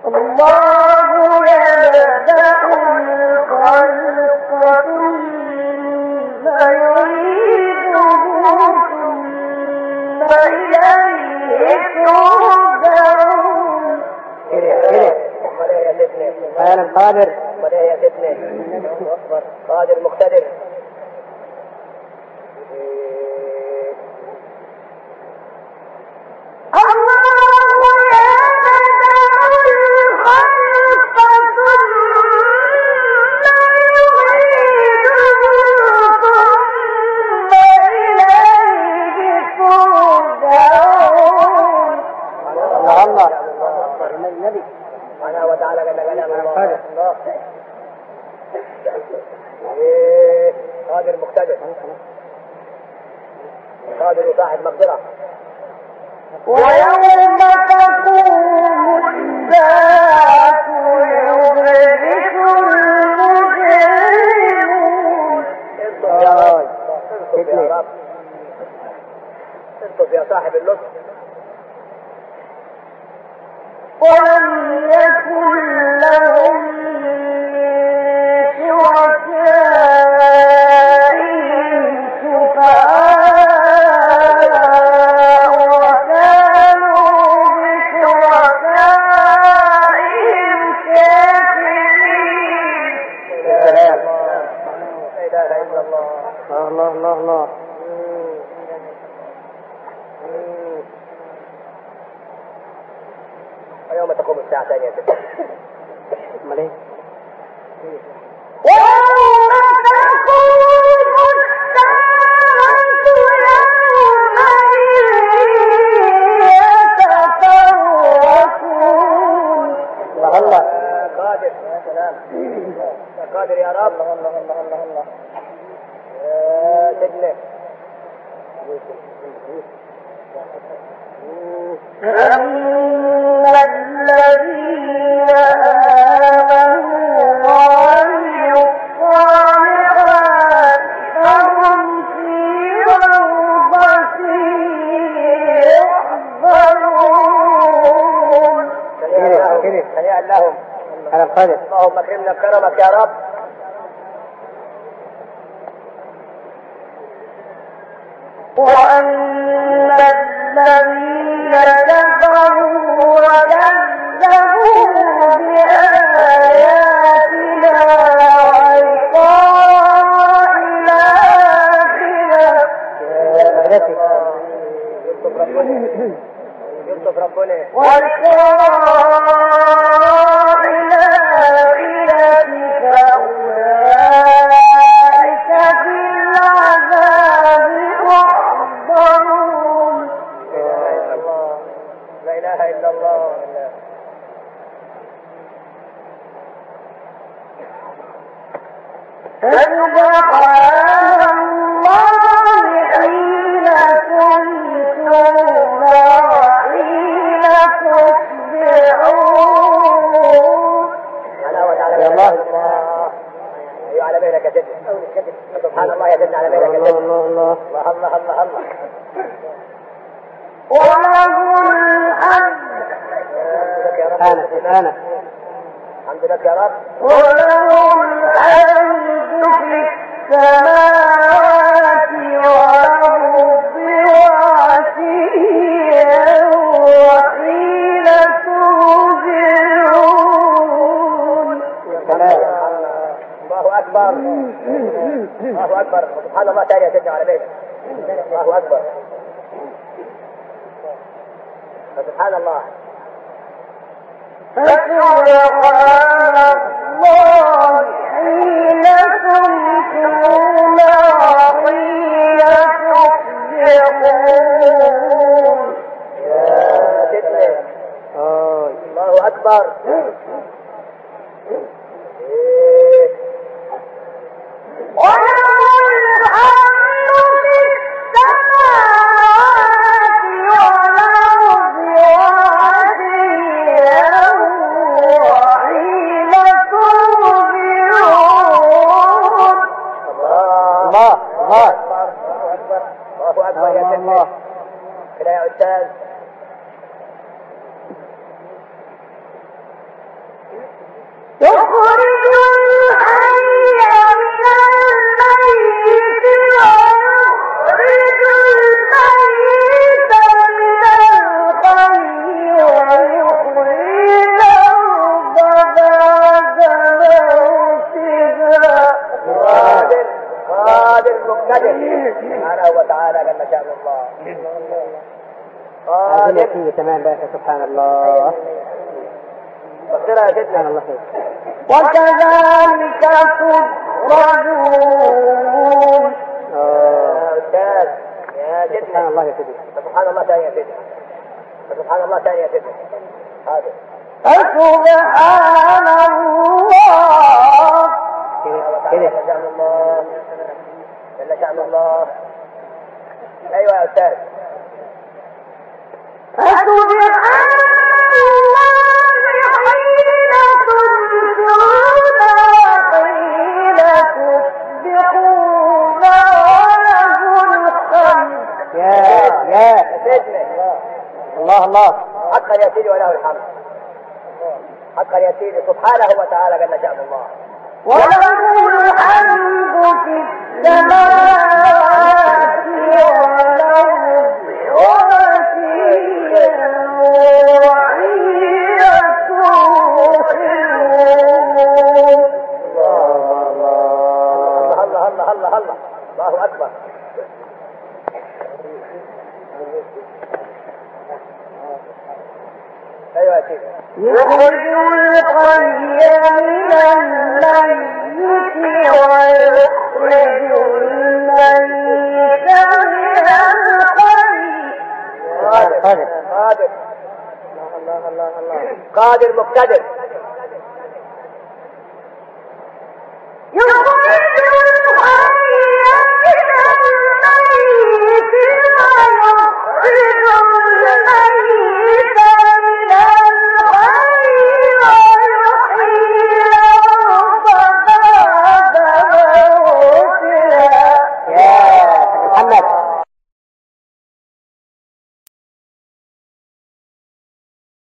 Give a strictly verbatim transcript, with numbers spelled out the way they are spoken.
الله يبدأ الخلق ثم يعيده ثم إليه ترجعون. أنا قادر قادر مقتدر. قادر مقتدر قادر صاحب مقدرة. ويوم تقوم الساعة يبرز المجرمون. انصف يا رب، انصف يا صاحب اللطف. ولم يكن لهم شركائهم شفعاء وكانوا بشركائهم كافرين. لا إله إلا الله. الله الله الله. ويوم تقوم الساعة ثانية ستة. مليك. ويوم تقوم الساعة يتفرقون. الله الله. قادر يا سلام، يا قادر يا رب. الله الله الله الله الله. يا سيدنا أما الذين آمنوا وعملوا الصالحات فهم في روضة يحضرون. هنيئا لهم. أنا قادر. اللهم اكرمنا بكرمك يا رب. وأما الذين كفروا وكذبوا بآياتنا ولقاء الآخرة يلطف ربنا. ولقاء الآخرة فأولئك في العذاب محضرون. لا إله إلا الله. فسبحان الله حين تمسون وحين تصبحون. يا الله. أيوة على بالك يا سيدنا. سبحان الله يا سيدنا على بالك يا سيدنا. الله الله الله الله الله الله. وله الحمد. أنا أنا الحمد لك يا رب. وله الحمد في السماوات والأرض وعشيا وحين تظهرون. الله أكبر. الله أكبر. سبحان الله تاني يا سيدنا على بالك. الله أكبر. سبحان الله. فسبحان الله حين تمسون وحين تصبحون. يا سيدنا. الله أكبر. وله الحمد في السماوات والأرض وعشيا وحين تظهرون. الله الله. الله أكبر يا سيدنا. كده يا أستاذ. يخرج الحي من الميت ويخرج الميت من الحي ويحيي الأرض بعد موتها. قادر قادر مقتدر سبحانه وتعالى جل شأن الله. هذه قادر يقين تمام بقى سبحان الله. فكرها يا سبحان سيدنا. الله خير. وكذلك تخرجون. يا أستاذ يا سبحان سيدنا. الله يا سيدي. سبحان الله ثاني يا سيدنا. سبحان الله ثاني يا سيدنا. قادر فسبحان الله كده جل شأن الله. جل شأن الله. أيوة يا أستاذ. فسبحان الله حين تمسون وحين تصبحون وله الحمد. يا يا سيدنا الله الله. حقا يا سيدي وله الحمد. حقا يا سيدي سبحانه وتعالى جل شأن الله. وله الحمد في السماوات والأرض وعشيا وحين تظهرون. الله الله الله الله الله الله أكبر. أيوة يا سيدي. يخرج الحي من الميت ويخرج الميت من الحي. قادر قادر. قادر الله الله الله قادر مقتدر. يخرج